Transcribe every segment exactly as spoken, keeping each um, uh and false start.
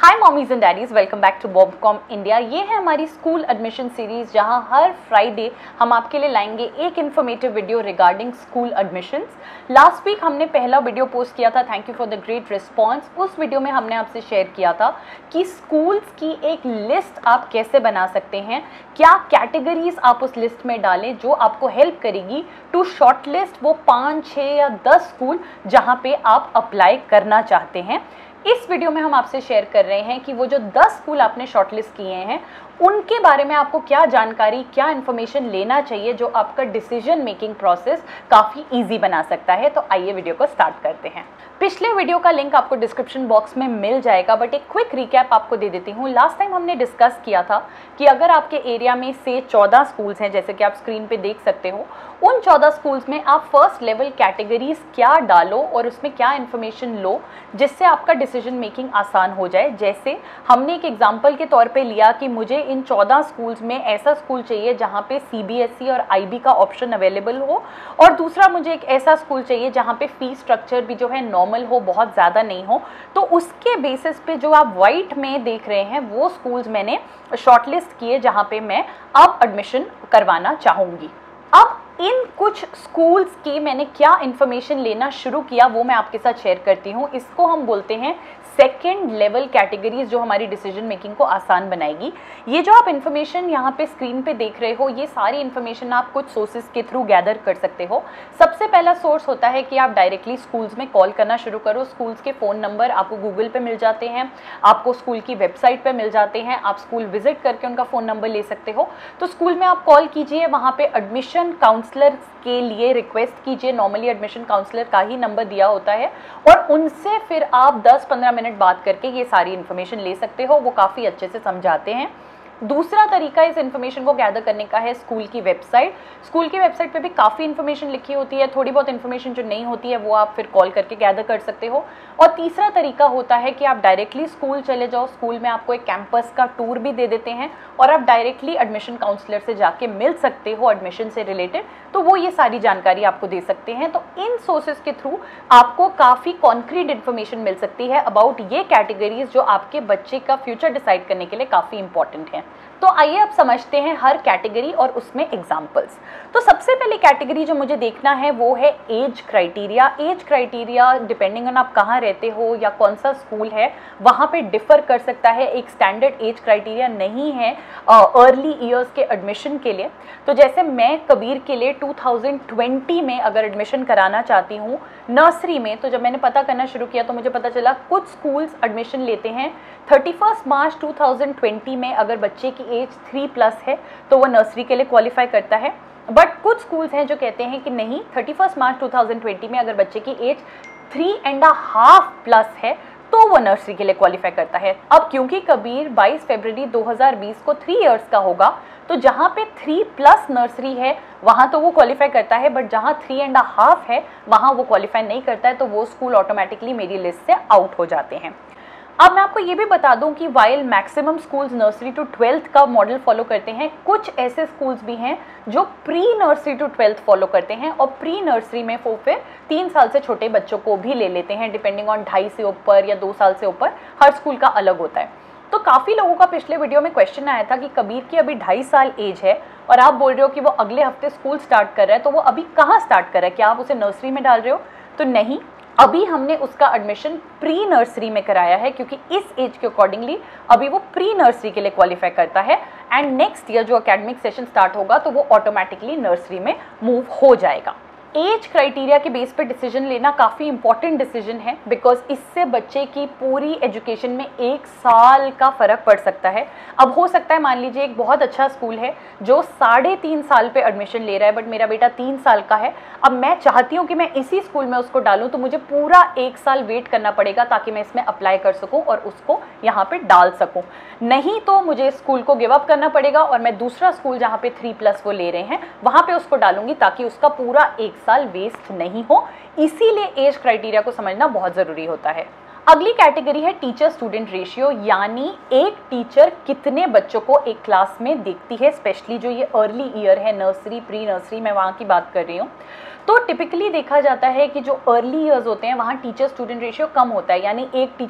Hi mommies and daddies, welcome back to Momcom India. ये है हमारी स्कूल एडमिशन सीरीज जहां हर फ्राइडे हम आपके लिए लाएंगे एक informative video regarding school admissions. Last week हमने पहला वीडियो पोस्ट किया था, thank you for the great response. उस वीडियो में हमने आपसे शेयर किया था कि स्कूल्स की एक लिस्ट आप कैसे बना सकते हैं, क्या कैटेगरीज आप उस लिस्ट में डालें जो आपको हेल्प करेगी टू शॉर्टलिस्ट वो पाँच छः या दस स्कूल जहाँ पे आप अप्लाई करना चाहते हैं। इस वीडियो में हम आपसे शेयर कर रहे हैं कि वो जो दस स्कूल आपने शॉर्टलिस्ट किए हैं उनके बारे में आपको क्या जानकारी, क्या इन्फॉर्मेशन लेना चाहिए जो आपका डिसीजन मेकिंग प्रोसेस काफ़ी इजी बना सकता है। तो आइए वीडियो को स्टार्ट करते हैं। पिछले वीडियो का लिंक आपको डिस्क्रिप्शन बॉक्स में मिल जाएगा, बट एक क्विक रिकैप आपको दे देती हूँ। लास्ट टाइम हमने डिस्कस किया था कि अगर आपके एरिया में से चौदह स्कूल्स हैं, जैसे कि आप स्क्रीन पे देख सकते हो, उन चौदह स्कूल्स में आप फर्स्ट लेवल कैटेगरीज क्या डालो और उसमें क्या इन्फॉर्मेशन लो जिससे आपका डिसीजन मेकिंग आसान हो जाए। जैसे हमने एक एग्जांपल के तौर पे लिया कि मुझे इन चौदह स्कूल्स में ऐसा स्कूल चाहिए जहाँ पे सीबीएसई और आईबी का ऑप्शन अवेलेबल हो, और दूसरा मुझे एक ऐसा स्कूल चाहिए जहाँ पे फीस स्ट्रक्चर भी जो है नॉर्मल हो, बहुत ज़्यादा नहीं हो। तो उसके बेसिस पे जो आप वाइट में देख रहे हैं वो स्कूल्स मैंने शॉर्टलिस्ट किए जहाँ पे मैं अब एडमिशन करवाना चाहूँगी। अब इन कुछ स्कूल्स की मैंने क्या इन्फॉर्मेशन लेना शुरू किया वो मैं आपके साथ शेयर करती हूँ। इसको हम बोलते हैं सेकेंड लेवल कैटेगरीज, जो हमारी डिसीजन मेकिंग को आसान बनाएगी। ये जो आप इन्फॉर्मेशन यहाँ पे स्क्रीन पे देख रहे हो, ये सारी इन्फॉर्मेशन आप कुछ सोर्सेज के थ्रू गैदर कर सकते हो। सबसे पहला सोर्स होता है कि आप डायरेक्टली स्कूल्स में कॉल करना शुरू करो। स्कूल्स के फ़ोन नंबर आपको गूगल पे मिल जाते हैं, आपको स्कूल की वेबसाइट पे मिल जाते हैं, आप स्कूल विजिट करके उनका फ़ोन नंबर ले सकते हो। तो स्कूल में आप कॉल कीजिए, वहाँ पे एडमिशन काउंसलर के लिए रिक्वेस्ट कीजिए। नॉर्मली एडमिशन काउंसलर का ही नंबर दिया होता है, और उनसे फिर आप दस पंद्रह मिनट बात करके ये सारी इन्फॉर्मेशन ले सकते हो। वो काफ़ी अच्छे से समझाते हैं। दूसरा तरीका इस इन्फॉर्मेशन को गैदर करने का है स्कूल की वेबसाइट। स्कूल की वेबसाइट पे भी काफ़ी इन्फॉर्मेशन लिखी होती है, थोड़ी बहुत इन्फॉर्मेशन जो नहीं होती है वो आप फिर कॉल करके गैदर कर सकते हो। और तीसरा तरीका होता है कि आप डायरेक्टली स्कूल चले जाओ। स्कूल में आपको एक कैंपस का टूर भी दे देते हैं और आप डायरेक्टली एडमिशन काउंसलर से जाके मिल सकते हो एडमिशन से रिलेटेड, तो वो ये सारी जानकारी आपको दे सकते हैं। तो इन सोर्सेज के थ्रू आपको काफ़ी कॉन्क्रीट इन्फॉर्मेशन मिल सकती है अबाउट ये कैटेगरीज जो आपके बच्चे का फ्यूचर डिसाइड करने के लिए काफ़ी इंपॉर्टेंट है। तो आइए अब समझते हैं हर कैटेगरी और उसमें एग्जाम्पल्स। तो सबसे पहले कैटेगरी जो मुझे देखना है वो है age criteria. Age criteria depending on आप कहाँ रहते हो या कौन सा स्कूल है वहाँ पे डिफर कर सकता है। एक स्टैंडर्ड एज क्राइटेरिया नहीं है अर्ली ईयर्स के एडमिशन के लिए। तो जैसे मैं कबीर के लिए टू थाउजेंड ट्वेंटी में अगर एडमिशन कराना चाहती हूँ नर्सरी में, तो जब मैंने पता करना शुरू किया तो मुझे पता चला कुछ स्कूल्स एडमिशन लेते हैं thirty first March two thousand twenty में। अगर बच्चे की एज थ्री प्लस है तो वो नर्सरी के लिए क्वालिफाई करता है। बट कुछ स्कूल्स हैं जो कहते हैं कि नहीं, thirty first March two thousand twenty में अगर बच्चे की age three and half plus है तो वो नर्सरी के लिए क्वालिफाई करता है। अब क्योंकि कबीर बाईस फरवरी दो हज़ार बीस को थ्री इयर्स का होगा, तो जहाँ पे थ्री प्लस नर्सरी है वहाँ तो वो क्वालिफाई करता है, बट जहाँ थ्री एंड हाफ है वहाँ वो क्वालिफाई नहीं करता है। तो वो स्कूल ऑटोमेटिकली मेरी लिस्ट से आउट हो जाते हैं। अब मैं आपको ये भी बता दूं कि while maximum schools nursery to twelfth का मॉडल फॉलो करते हैं, कुछ ऐसे स्कूल्स भी हैं जो pre nursery to twelfth follow करते हैं, और प्री नर्सरी में वो फिर तीन साल से छोटे बच्चों को भी ले लेते हैं, डिपेंडिंग ऑन ढाई से ऊपर या दो साल से ऊपर। हर स्कूल का अलग होता है। तो काफ़ी लोगों का पिछले वीडियो में क्वेश्चन आया था कि कबीर की अभी ढाई साल एज है और आप बोल रहे हो कि वो अगले हफ्ते स्कूल स्टार्ट कर रहा है, तो वो अभी कहाँ स्टार्ट कर रहा है, क्या आप उसे नर्सरी में डाल रहे हो? तो नहीं, अभी हमने उसका एडमिशन प्री नर्सरी में कराया है, क्योंकि इस एज के अकॉर्डिंगली अभी वो प्री नर्सरी के लिए क्वालिफाई करता है। एंड नेक्स्ट ईयर जो एकेडमिक सेशन स्टार्ट होगा तो वो ऑटोमेटिकली नर्सरी में मूव हो जाएगा। एज क्राइटेरिया के बेस पे डिसीजन लेना काफ़ी इंपॉर्टेंट डिसीजन है, बिकॉज इससे बच्चे की पूरी एजुकेशन में एक साल का फ़र्क पड़ सकता है। अब हो सकता है मान लीजिए एक बहुत अच्छा स्कूल है जो साढ़े तीन साल पे एडमिशन ले रहा है, बट मेरा बेटा तीन साल का है। अब मैं चाहती हूँ कि मैं इसी स्कूल में उसको डालूँ, तो मुझे पूरा एक साल वेट करना पड़ेगा ताकि मैं इसमें अप्लाई कर सकूँ और उसको यहाँ पर डाल सकूँ। नहीं तो मुझे स्कूल को गिव अप करना पड़ेगा और मैं दूसरा स्कूल जहाँ पे थ्री प्लस वो ले रहे हैं वहाँ पे उसको डालूंगी, ताकि उसका पूरा एक साल वेस्ट नहीं हो। इसीलिए एज क्राइटेरिया को समझना बहुत ज़रूरी होता है। अगली कैटेगरी है टीचर स्टूडेंट रेशियो, यानी एक टीचर कितने बच्चों को एक क्लास में देखती है, स्पेशली जो ये अर्ली ईयर है, नर्सरी प्री नर्सरी, मैं वहाँ की बात कर रही हूँ। तो टिपिकली देखा जाता है कि जो अर्ली ईयर्स होते हैं वहाँ टीचर स्टूडेंट रेशियो कम होता है, यानी एक टीचर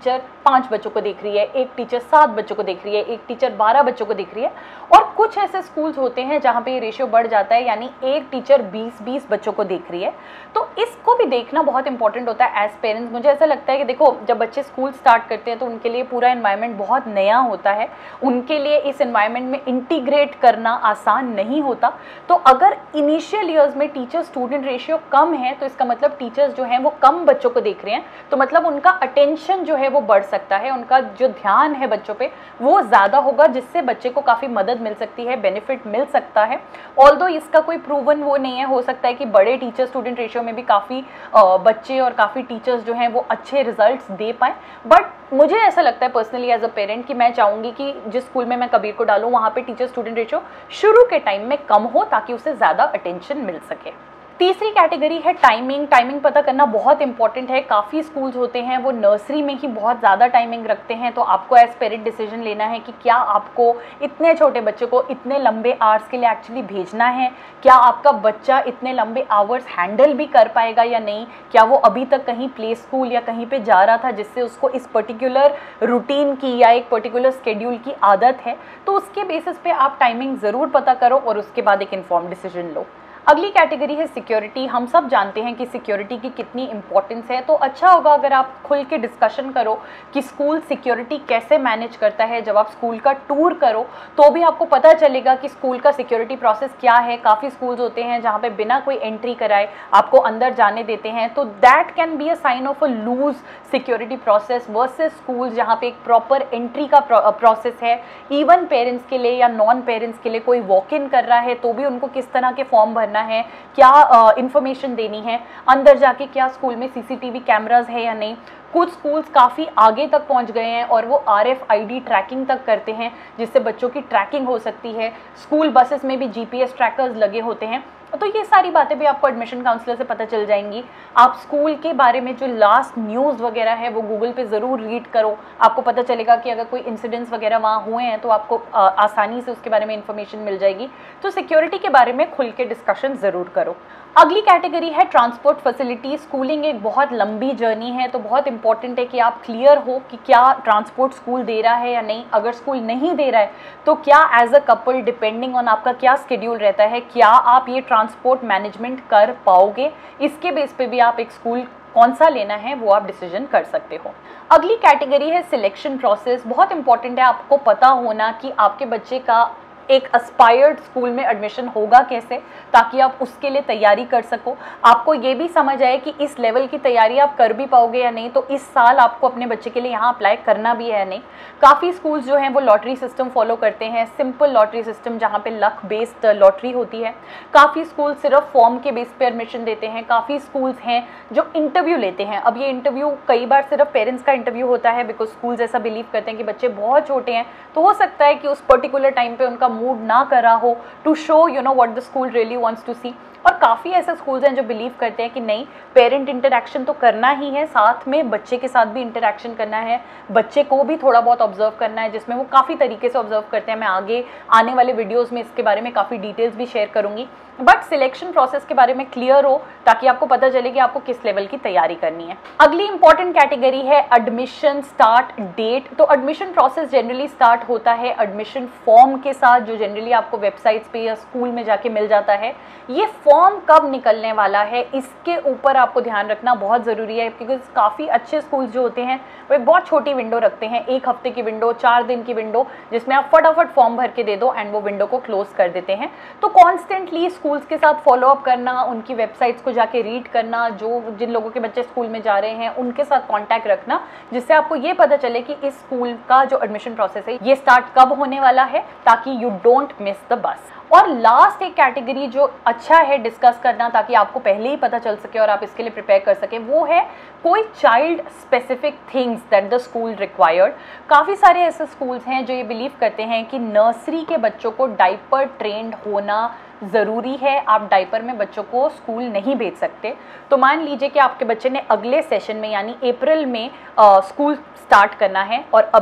पाँच बच्चों को देख रही है, एक टीचर सात बच्चों को देख रही है, एक टीचर बारह बच्चों को देख रही है। और कुछ ऐसे स्कूल्स होते हैं जहाँ पे ये रेशियो बढ़ जाता है, यानी एक टीचर बीस बीस बच्चों को देख रही है। तो इसको भी देखना बहुत इंपॉर्टेंट होता है एज पेरेंट्स। मुझे ऐसा लगता है कि देखो, जब बच्चे स्कूल स्टार्ट करते हैं तो उनके लिए पूरा एनवायरनमेंट बहुत नया होता है, उनके लिए इस एनवायरनमेंट में इंटीग्रेट करना आसान नहीं होता। तो अगर इनिशियल ईयर्स में टीचर स्टूडेंट रेशियो कम है तो इसका मतलब टीचर्स जो हैं वो कम बच्चों को देख रहे हैं, तो मतलब उनका अटेंशन जो है वो बढ़ सकता है, उनका जो ध्यान है बच्चों पे वो ज़्यादा होगा, जिससे बच्चे को काफ़ी मदद मिल सकती है, बेनिफिट मिल सकता है। ऑल्दो इसका कोई प्रूवन वो नहीं है, हो सकता है कि बड़े टीचर स्टूडेंट रेशियो में भी काफ़ी बच्चे और काफ़ी टीचर्स जो हैं वो अच्छे रिजल्ट्स दे पाएँ। बट मुझे ऐसा लगता है पर्सनली एज अ पेरेंट कि मैं चाहूँगी कि जिस स्कूल में मैं कबीर को डालूँ वहाँ पे टीचर स्टूडेंट रेशियो शुरू के टाइम में कम हो, ताकि उसे ज़्यादा अटेंशन मिल सके। तीसरी कैटेगरी है टाइमिंग। टाइमिंग पता करना बहुत इंपॉर्टेंट है। काफ़ी स्कूल्स होते हैं वो नर्सरी में ही बहुत ज़्यादा टाइमिंग रखते हैं, तो आपको एज पेरेंट डिसीजन लेना है कि क्या आपको इतने छोटे बच्चे को इतने लंबे आवर्स के लिए एक्चुअली भेजना है, क्या आपका बच्चा इतने लंबे आवर्स हैंडल भी कर पाएगा या नहीं, क्या वो अभी तक कहीं प्ले स्कूल या कहीं पे जा रहा था जिससे उसको इस पर्टिकुलर रूटीन की या एक पर्टिकुलर स्केड्यूल की आदत है। तो उसके बेसिस पे आप टाइमिंग ज़रूर पता करो और उसके बाद एक इन्फॉर्म डिसीजन लो। अगली कैटेगरी है सिक्योरिटी। हम सब जानते हैं कि सिक्योरिटी की कितनी इंपॉर्टेंस है, तो अच्छा होगा अगर आप खुल के डिस्कशन करो कि स्कूल सिक्योरिटी कैसे मैनेज करता है। जब आप स्कूल का टूर करो तो भी आपको पता चलेगा कि स्कूल का सिक्योरिटी प्रोसेस क्या है। काफ़ी स्कूल्स होते हैं जहाँ पे बिना कोई एंट्री कराए आपको अंदर जाने देते हैं, तो that can be a sign of a loose security process versus schools जहाँ पे एक प्रॉपर एंट्री का प्रोसेस है। इवन पेरेंट्स के लिए या नॉन पेरेंट्स के लिए कोई वॉक इन कर रहा है तो भी उनको किस तरह के फॉर्म भरना है, क्या इंफॉर्मेशन देनी है, अंदर जाके क्या स्कूल में सीसीटीवी कैमरास है या नहीं। कुछ स्कूल्स काफ़ी आगे तक पहुंच गए हैं और वो R F I D tracking तक करते हैं, जिससे बच्चों की ट्रैकिंग हो सकती है। स्कूल बसेस में भी जी पी एस ट्रैकर्स लगे होते हैं। तो ये सारी बातें भी आपको एडमिशन काउंसलर से पता चल जाएंगी। आप स्कूल के बारे में जो लास्ट न्यूज़ वगैरह है वो गूगल पे ज़रूर रीड करो, आपको पता चलेगा कि अगर कोई इंसिडेंट्स वगैरह वहाँ हुए हैं तो आपको आ, आसानी से उसके बारे में इंफॉर्मेशन मिल जाएगी। तो सिक्योरिटी के बारे में खुल के डिस्कशन ज़रूर करो। अगली कैटेगरी है ट्रांसपोर्ट फैसिलिटी। स्कूलिंग एक बहुत लंबी जर्नी है, तो बहुत इंपॉर्टेंट है कि आप क्लियर हो कि क्या ट्रांसपोर्ट स्कूल दे रहा है या नहीं। अगर स्कूल नहीं दे रहा है तो क्या as a couple depending on आपका क्या स्केड्यूल रहता है, क्या आप ये ट्रांसपोर्ट मैनेजमेंट कर पाओगे, इसके बेस पे भी आप एक स्कूल कौन सा लेना है वो आप डिसीजन कर सकते हो। अगली कैटेगरी है सिलेक्शन प्रोसेस। बहुत इंपॉर्टेंट है आपको पता होना कि आपके बच्चे का एक एस्पायर्ड स्कूल में एडमिशन होगा कैसे, ताकि आप उसके लिए तैयारी कर सको। आपको ये भी समझ आए कि इस लेवल की तैयारी आप कर भी पाओगे या नहीं, तो इस साल आपको अपने बच्चे के लिए यहाँ अप्लाई करना भी है या नहीं। काफ़ी स्कूल्स जो हैं वो लॉटरी सिस्टम फॉलो करते हैं, सिंपल लॉटरी सिस्टम जहाँ पे लक बेस्ड लॉटरी होती है। काफ़ी स्कूल सिर्फ फॉर्म के बेस पे एडमिशन देते हैं। काफ़ी स्कूल्स हैं जो इंटरव्यू लेते हैं। अब ये इंटरव्यू कई बार सिर्फ पेरेंट्स का इंटरव्यू होता है, बिकॉज स्कूल्स ऐसा बिलीव करते हैं कि बच्चे बहुत छोटे हैं, तो हो सकता है कि उस पर्टिकुलर टाइम पे उनका मूड ना करा हो to show you know what the school really wants to see. और काफ़ी ऐसे स्कूल्स हैं जो बिलीव करते हैं कि नहीं, पेरेंट इंटरैक्शन तो करना ही है, साथ में बच्चे के साथ भी इंटरैक्शन करना है, बच्चे को भी थोड़ा बहुत ऑब्जर्व करना है, जिसमें वो काफ़ी तरीके से ऑब्जर्व करते हैं। मैं आगे आने वाले वीडियोस में इसके बारे में काफ़ी डिटेल्स भी शेयर करूंगी। बट सिलेक्शन प्रोसेस के बारे में क्लियर हो ताकि आपको पता चले कि आपको किस लेवल की तैयारी करनी है। अगली इंपॉर्टेंट कैटेगरी है एडमिशन स्टार्ट डेट। तो एडमिशन प्रोसेस जनरली स्टार्ट होता है एडमिशन फॉर्म के साथ, जो जनरली आपको वेबसाइट्स पे या स्कूल में जाके मिल जाता है। ये फॉर्म कब निकलने वाला है इसके ऊपर आपको ध्यान रखना बहुत ज़रूरी है, क्योंकि काफ़ी अच्छे स्कूल्स जो होते हैं वो एक बहुत छोटी विंडो रखते हैं, एक हफ्ते की विंडो, चार दिन की विंडो, जिसमें आप फटाफट फॉर्म भर के दे दो एंड वो विंडो को क्लोज कर देते हैं। तो कॉन्स्टेंटली स्कूल्स के साथ फॉलोअप करना, उनकी वेबसाइट्स को जाके रीड करना, जो जिन लोगों के बच्चे स्कूल में जा रहे हैं उनके साथ कॉन्टैक्ट रखना, जिससे आपको ये पता चले कि इस स्कूल का जो एडमिशन प्रोसेस है ये स्टार्ट कब होने वाला है, ताकि you don't miss the bus. और लास्ट एक कैटेगरी जो अच्छा है डिस्कस करना, ताकि आपको पहले ही पता चल सके और आप इसके लिए प्रिपेयर कर सकें, वो है कोई child specific things that the school required. काफ़ी सारे ऐसे स्कूल्स हैं जो ये बिलीव करते हैं कि नर्सरी के बच्चों को डाइपर ट्रेंड होना ज़रूरी है, आप डाइपर में बच्चों को स्कूल नहीं भेज सकते। तो मान लीजिए कि आपके बच्चे ने अगले सेशन में यानी अप्रैल में आ, स्कूल स्टार्ट करना है और अभी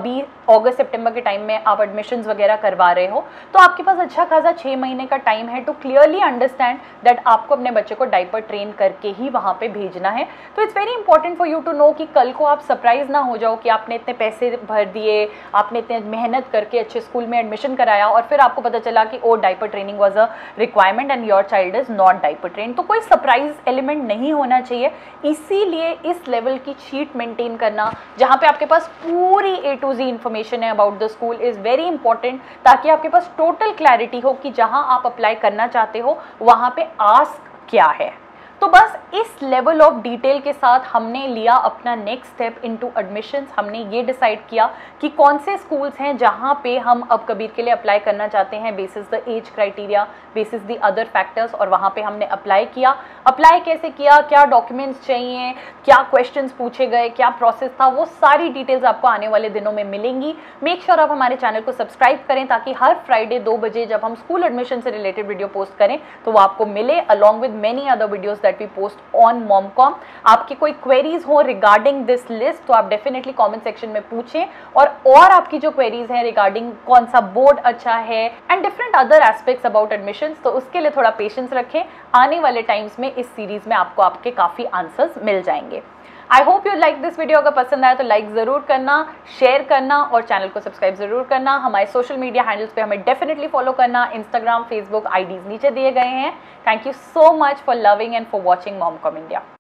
अगस्त सितंबर के टाइम में आप एडमिशन्स वगैरह करवा रहे हो, तो आपके पास अच्छा खासा छः महीने का टाइम है टू क्लियरली अंडरस्टैंड दैट आपको अपने बच्चे को डायपर ट्रेन करके ही वहाँ पे भेजना है। तो it's very important for you to know कि कल को आप सरप्राइज ना हो जाओ कि आपने इतने पैसे भर दिए, आपने इतने मेहनत करके अच्छे स्कूल में एडमिशन कराया और फिर आपको पता चला कि oh diaper training was a requirement and your child is not diaper train. तो कोई सरप्राइज एलिमेंट नहीं होना चाहिए, इसीलिए इस लेवल की शीट मेंटेन करना जहाँ पे आपके पास पूरी ए टू जी इंफॉर्मेशन है about the school is very important, ताकि आपके पास टोटल क्लैरिटी हो कि जहाँ आप अप्लाई करना चाहते हो वहाँ पे आस्क क्या है। तो बस इस लेवल ऑफ डिटेल के साथ हमने लिया अपना नेक्स्ट स्टेप इनटू एडमिशंस। हमने ये डिसाइड किया कि कौन से स्कूल्स हैं जहाँ पे हम अब कबीर के लिए अप्लाई करना चाहते हैं basis the age criteria, basis the other factors, और वहाँ पे हमने अप्लाई किया। अप्लाई कैसे किया, क्या डॉक्यूमेंट्स चाहिए, क्या क्वेश्चंस पूछे गए, क्या प्रोसेस था, वो सारी डिटेल्स आपको आने वाले दिनों में मिलेंगी। मेक श्योर आप हमारे चैनल को सब्सक्राइब करें ताकि हर फ्राइडे दो बजे जब हम स्कूल एडमिशन से रिलेटेड वीडियो पोस्ट करें तो वो आपको मिले, along with many other videos that we post on Momcom. आपकी कोई क्वेरीज हो रिगार्डिंग दिस लिस्ट तो आप डेफिनेटली कमेंट सेक्शन में पूछें, और और आपकी जो क्वेरीज हैं रिगार्डिंग कौन सा बोर्ड अच्छा है and different other aspects about admissions, तो उसके लिए थोड़ा पेशेंस रखें। आने वाले टाइम्स में इस सीरीज में आपको आपके काफी आंसर्स मिल जाएंगे। I hope you like this video. अगर पसंद आया तो लाइक जरूर करना, शेयर करना और चैनल को सब्सक्राइब जरूर करना। हमारे सोशल मीडिया हैंडल्स पे हमें डेफिनेटली फॉलो करना, इंस्टाग्राम, फेसबुक आईडीज नीचे दिए गए हैं। Thank you so much for loving and for watching Momcom India.